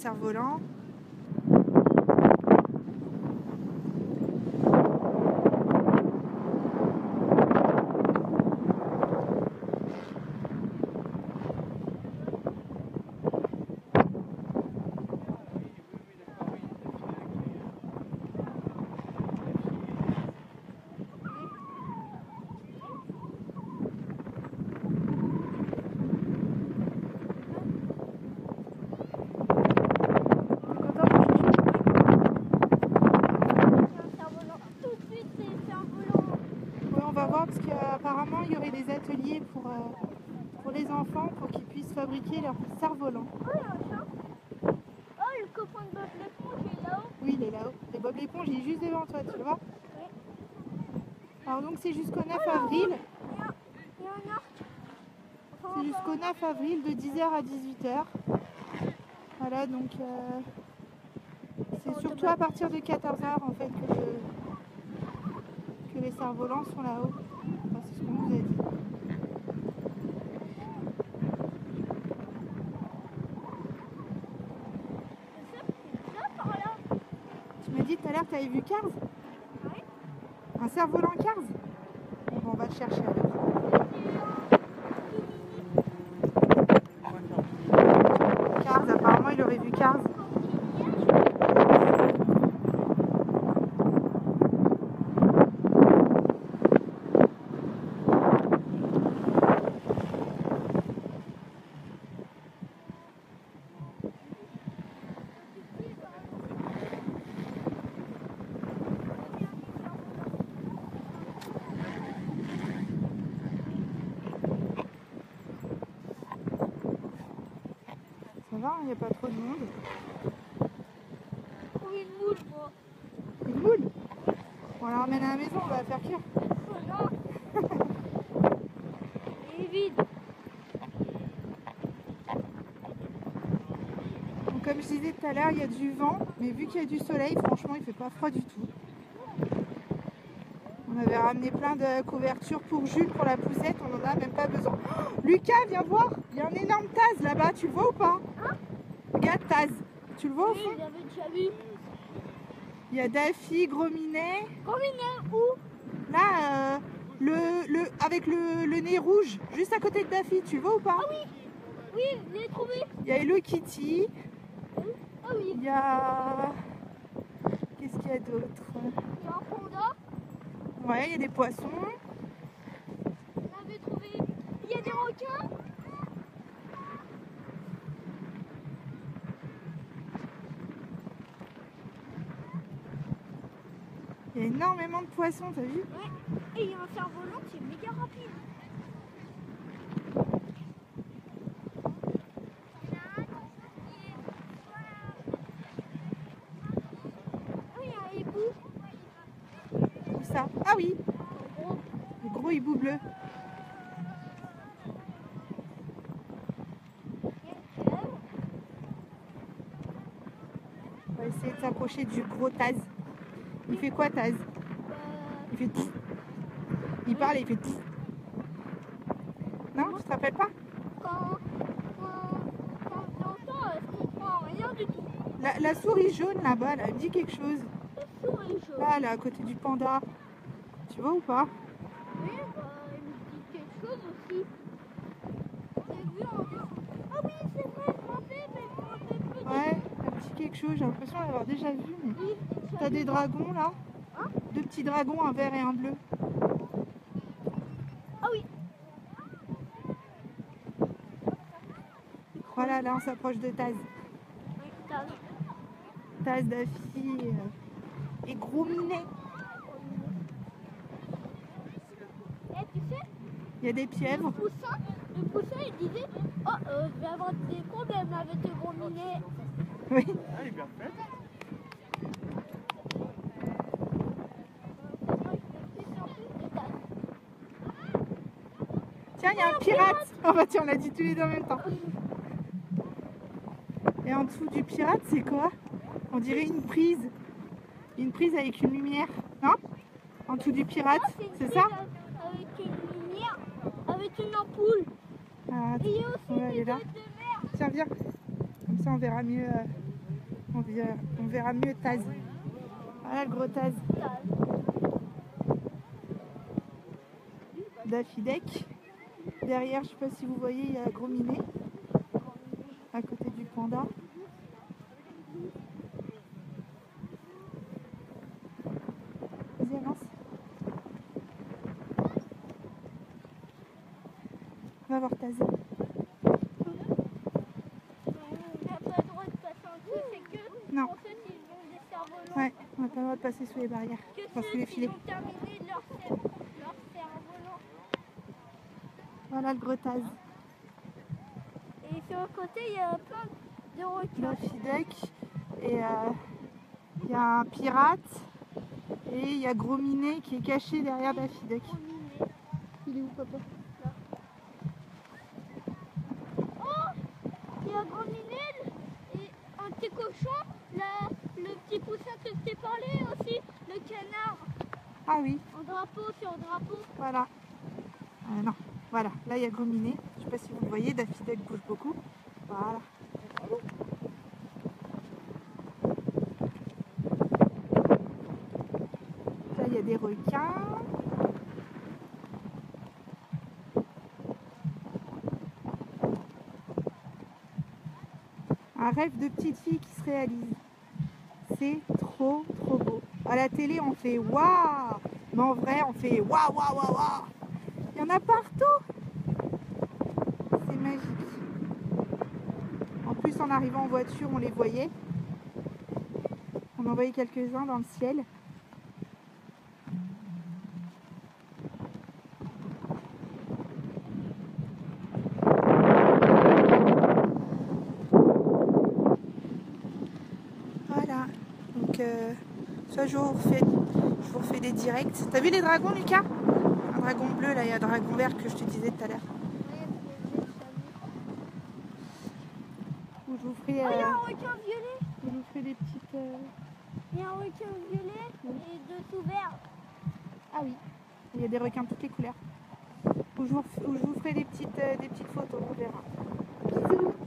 cerfs-volants. Parce qu'apparemment il y aurait des ateliers pour les enfants pour qu'ils puissent fabriquer leurs cerfs-volants. Oh, il y a un chat. Oh, le copain de Bob l'éponge, il est là-haut. Oui, il est là-haut. Et Bob l'éponge, il est juste devant toi, tu le vois? Oui. Alors donc c'est jusqu'au 9 avril. Il y a un arc. C'est jusqu'au 9 avril de 10h à 18h. Voilà, donc c'est surtout à partir de 14h en fait que les cerfs-volants sont là-haut. Enfin, c'est ce qu'on nous a dit. Tu m'as dit tout à l'heure que tu avais vu Cars? Oui. Un cerf-volant Cars? Bon, on va le chercher alors. Cars, apparemment il aurait vu Cars. Ça va, il n'y a pas trop de monde. Oui, une moule, moi. Une moule? On la ramène à la maison, on va la faire cuire. Oh non. Il est vide. Donc, comme je disais tout à l'heure, il y a du vent, mais vu qu'il y a du soleil, franchement, il fait pas froid du tout. On avait ramené plein de couvertures pour Jules, pour la poussette, on n'en a même pas besoin. Oh, Lucas, viens voir, il y a un énorme Taz là-bas, tu le vois ou pas? Hein? Regarde Taz, tu le vois au Oui, fond? je l'avais déjà vu. Il y a Daffy, Gros Minet. Gros Minet, où? Là, avec le nez rouge, juste à côté de Daffy, tu le vois ou pas? Ah oui. Oui, je l'ai trouvé. Il y a Hello Kitty. Ah oui. Il y a... Qu'est-ce qu'il y a d'autre? Il y a un panda. Ouais, il y a des poissons. On avait trouvé. Il y a des requins. Il y a énormément de poissons, t'as vu? Ouais. Et il y a un cerf-volant qui est méga rapide. Ah, il y a un hibou. Où ça? Ah oui, Gros. le gros hibou bleu. Il y a une chèvre. On va essayer de s'approcher du gros Taz. Il fait quoi Taz? Il fait tss. Il parle et il fait tss. Non, tu te rappelles pas? Quand je l'entends, je comprends rien du tout. La souris jaune là-bas, elle me dit quelque chose. La souris jaune. Là, à côté du panda. Tu vois ou pas? Oui, bah, il me dit quelque chose aussi. On l'a vu en dessin. Ah oui, c'est vrai, je m'en rappelle, mais je me rappelle plus. Ouais, un petit quelque chose, j'ai l'impression d'avoir déjà vu. Mais... Oui, T'as des dragons là? Hein? Deux petits dragons, un vert et un bleu. Ah oui. Voilà, là on s'approche de Taz. Oui, Taz. Taz, Daffy et Gros Minet. Et tu sais, Il y a des pieuvres. le poussin, il disait oh, je vais avoir des problèmes avec le Gros Minet. Oui. Ah, il est bien fait. Tiens, il y a un pirate. Oh bah tiens, on l'a dit tous les deux en même temps. Et en dessous du pirate, c'est quoi? On dirait une prise. Une prise avec une lumière, non? En dessous du pirate, c'est ça? Avec une lumière, avec une ampoule. Ah, Et il y a aussi ouais, elle est des là. œufs de mer. Tiens, viens. Comme ça, on verra mieux. on verra mieux Taz. Voilà le gros Taz. Daffy Duck. Derrière, je sais pas si vous voyez, il y a Gros Minet à côté du panda. Vas-y, avance. Va voir Taz. Non. Ouais, on n'a pas le droit de passer sous les barrières. Enfin, sous les filets. Voilà le gros Taz. Et sur le côté, il y a plein de requins. Daffy Duck. Et il y a un pirate. Et il y a Gros Minet qui est caché derrière Daffy Duck. Il est où, papa? Oh, il y a Gros Minet et un petit cochon. Le petit poussin que je t'ai parlé aussi. Le canard. Ah oui. En drapeau, sur le drapeau. Voilà. Non, voilà. Là, il y a Gros Minet. Je ne sais pas si vous le voyez. Daffy Duck bouge beaucoup. Voilà. Là, il y a des requins. Un rêve de petite fille qui se réalise. C'est trop beau. À la télé, on fait waouh, mais en vrai, on fait waouh, waouh, waouh, waouh. Il y en a partout. C'est magique. En plus, en arrivant en voiture, on les voyait. On en voyait quelques-uns dans le ciel. Voilà. Donc, soit je vous refais des directs. T'as vu les dragons, Lucas? Un dragon bleu, là, il y a un dragon vert que je te disais tout à l'heure. Ou je vous ferai. Oh, il y a un requin violet. Je vous ferai des petites. Il y a un requin violet et dessous vert. Ah oui, il y a des requins de toutes les couleurs. Ou je vous ferai des petites photos, on verra. Bisous.